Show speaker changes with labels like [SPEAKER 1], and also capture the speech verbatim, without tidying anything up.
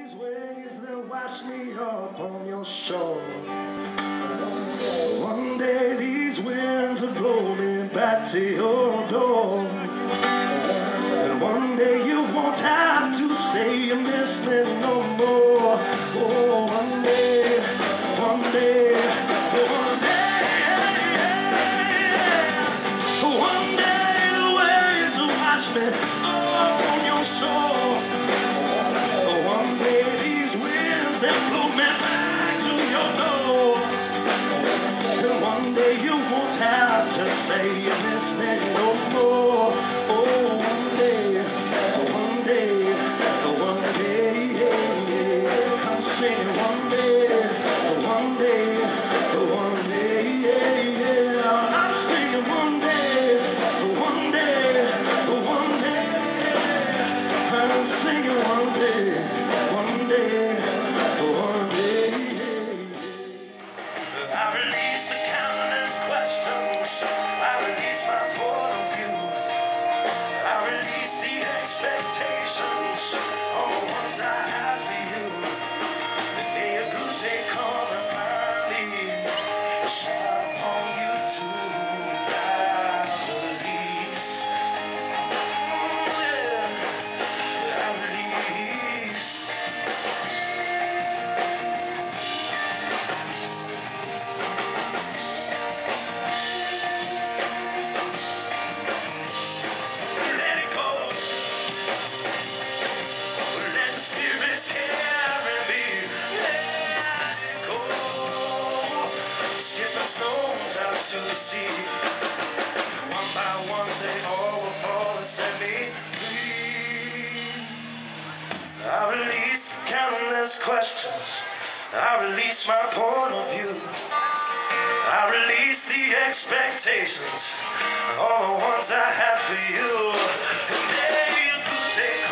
[SPEAKER 1] these waves that wash me up on your shore. One day these winds will blow me back to your door. And one day you won't have to say you miss me no more. Oh, one day, one day, one day, one day the waves will wash me up on your shore. One day these winds that blow me back to your door. And one day you won't have to say you miss me no more. Oh, one day, one day, one day, yeah. I'm singing one day, one day, one day, yeah, yeah. I'm singing one day, one day, one day. I'm singing one day, one day, one day. I release the countless questions. I release my point of view. I release the expectations on the ones I have for you. And may a good day come and find me. Shine upon you too. I release. Mm, yeah. I release. Let it go. Let the spirits carry me. Let it go. Skipping stones out to the sea. One by one they all will fall and set me free. I release the countless questions. I release my point of view. I release the expectations, all the ones I have for you. And may a good day